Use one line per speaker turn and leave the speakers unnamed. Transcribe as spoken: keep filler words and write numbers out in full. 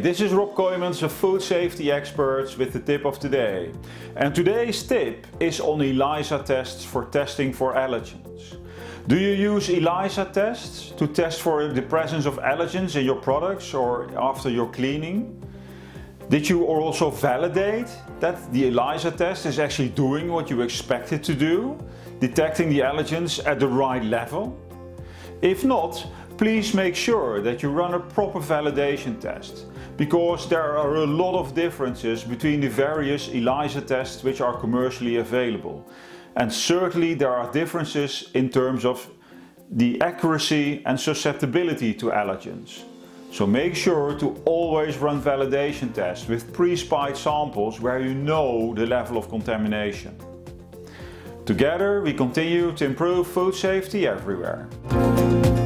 this is Rob Kooijmans, a food safety expert, with the tip of today. And today's tip is on ELISA tests for testing for allergens. Do you use ELISA tests to test for the presence of allergens in your products or after your cleaning? Did you also validate that the ELISA test is actually doing what you expect it to do, detecting the allergens at the right level? If not, please make sure that you run a proper validation test, because there are a lot of differences between the various ELISA tests which are commercially available. And certainly there are differences in terms of the accuracy and susceptibility to allergens. So make sure to always run validation tests with pre-spiked samples where you know the level of contamination. Together we continue to improve food safety everywhere.